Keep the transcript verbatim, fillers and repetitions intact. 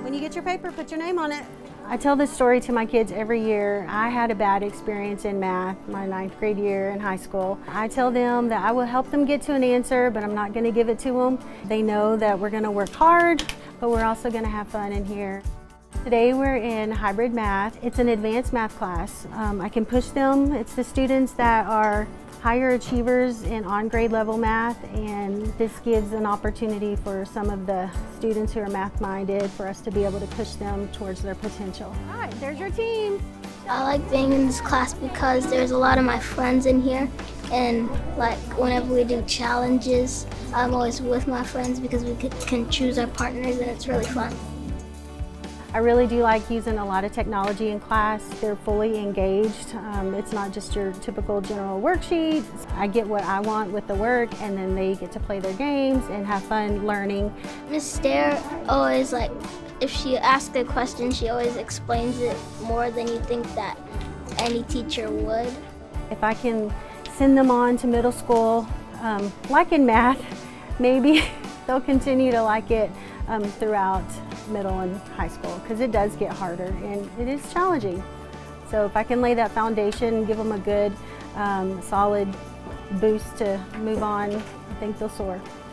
When you get your paper, put your name on it. I tell this story to my kids every year. I had a bad experience in math my ninth grade year in high school. I tell them that I will help them get to an answer, but I'm not going to give it to them. They know that we're going to work hard, but we're also going to have fun in here. Today we're in hybrid math. It's an advanced math class. Um, I can push them. It's the students that are higher achievers in on-grade level math, and this gives an opportunity for some of the students who are math-minded for us to be able to push them towards their potential. All right, there's your team. I like being in this class because there's a lot of my friends in here, and like whenever we do challenges, I'm always with my friends because we can choose our partners, and it's really fun. I really do like using a lot of technology in class. They're fully engaged. Um, it's not just your typical general worksheet. I get what I want with the work, and then they get to play their games and have fun learning. Miz Stair always, like, if she asks a question, she always explains it more than you think that any teacher would. If I can send them on to middle school, um, like in math, maybe they'll continue to like it um, throughout middle and high school, because it does get harder and it is challenging. So if I can lay that foundation, give them a good, um, solid boost to move on, I think they'll soar.